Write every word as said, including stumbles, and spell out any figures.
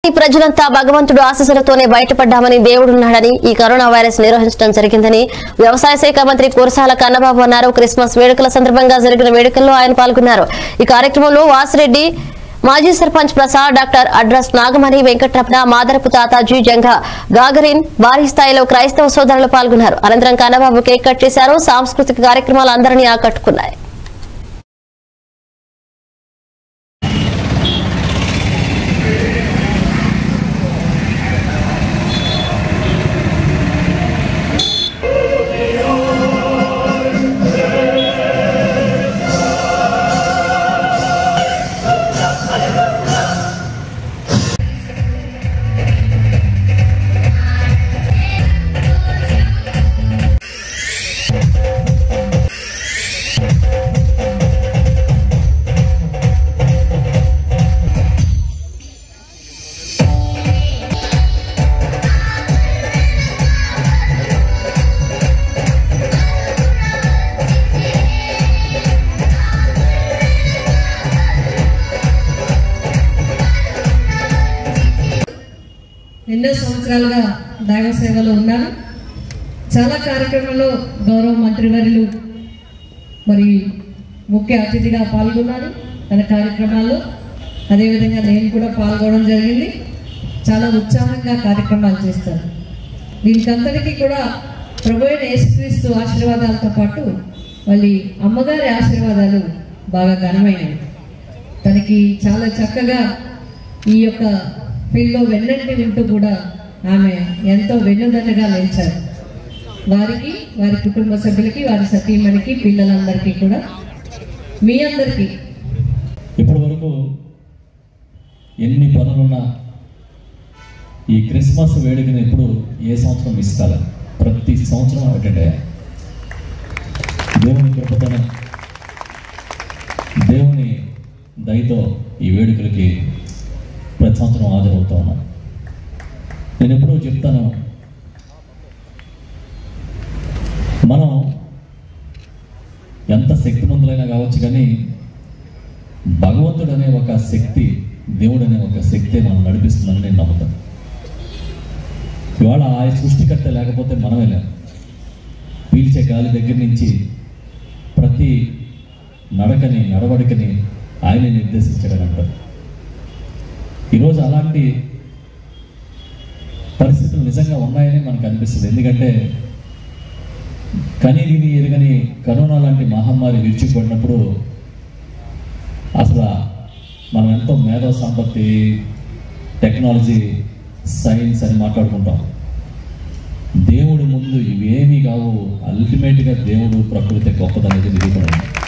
ప్రజలంతా భగవంతుడు ఆశీస్సులతోనే బయటపడ్డామని దేవుడున్నాడని ఈ కరోనా వైరస్ నిర్వహించడం జరిగిందని వ్యవసాయ శాఖ మంత్రి కురసాల కన్నబాబు అన్నారు. క్రిస్మస్ వేడుకల సందర్భంగా జరిగిన వేడుకల్లో ఆయన పాల్గొన్నారు. ఈ కార్యక్రమంలో వాసిరెడ్డి మాజీ సర్పంచ్ ప్రసాద్, డాక్టర్ అడ్రస్ నాగమణి, వెంకటరమణ, మాదరపు తాతాజీ, జంగా గాగరిన్ భారీ స్థాయిలో క్రైస్తవ సోదరులు పాల్గొన్నారు. అనంతరం కన్నబాబు కేక్ కట్ చేశారు. సాంస్కృతిక కార్యక్రమాలు అందరినీ ఆకట్టుకున్నాయి. ఎన్నో సంవత్సరాలుగా దైవ సేవలో ఉన్నాను. చాలా కార్యక్రమాల్లో గౌరవ మంత్రివర్యులు మరి ముఖ్య అతిథిగా పాల్గొన్నారు తన కార్యక్రమాల్లో. అదేవిధంగా నేను కూడా పాల్గొనడం జరిగింది. చాలా ఉత్సాహంగా కార్యక్రమాలు చేస్తారు. దీనికంతటికీ కూడా ప్రభు అయిన యేసుక్రీస్తు ఆశీర్వాదాలతో పాటు మళ్ళీ అమ్మగారి ఆశీర్వాదాలు బాగా ఘనమైనవి. తనకి చాలా చక్కగా ఈ యొక్క ఫీల్డ్లో వెన్నంటి ఉంటూ కూడా ఆమె ఎంతో వెన్నుదన్నుగా నిలిచారు. వారికి, వారి కుటుంబ సభ్యులకి, వారి సతీమణికి, పిల్లలందరికీ కూడా, మీ అందరికీ ఇప్పటి వరకు ఎన్ని పనులున్నా ఈ క్రిస్మస్ వేడుకని ఎప్పుడు ఏ సంవత్సరం మిస్ కాలే. ప్రతి సంవత్సరం అటెండ్ అయ్యా. దేవుని కృపతోనే, దేవుని దయతో ఈ వేడుకలకి ప్రతి సంవత్సరం హాజరవుతా ఉన్నా. నేను ఎప్పుడూ చెప్తాను, మనం ఎంత శక్తిమంతులైనా కావచ్చు, కానీ భగవంతుడు అనే ఒక శక్తి, దేవుడు అనే ఒక శక్తి మనం నడిపిస్తుందని నేను నమ్ముతాను. ఇవాళ ఆ సృష్టికర్త లేకపోతే మనమే లేము. పీల్చే గాలి దగ్గర నుంచి ప్రతి నడకని, నడవడికని ఆయనే నిర్దేశించాడని అంటారు. ఈరోజు అలాంటి పరిస్థితులు నిజంగా ఉన్నాయని మనకు అనిపిస్తుంది. ఎందుకంటే కని విని ఎరగని కరోనా లాంటి మహమ్మారి విరుచుకుపడినప్పుడు అసలు మనం ఎంతో మేధో సంపత్తి, టెక్నాలజీ, సైన్స్ అని మాట్లాడుకుంటాం. దేవుడి ముందు ఇవేమీ కావు. అల్టిమేట్గా దేవుడు, ప్రకృతి గొప్పదనేది నిరూపణ.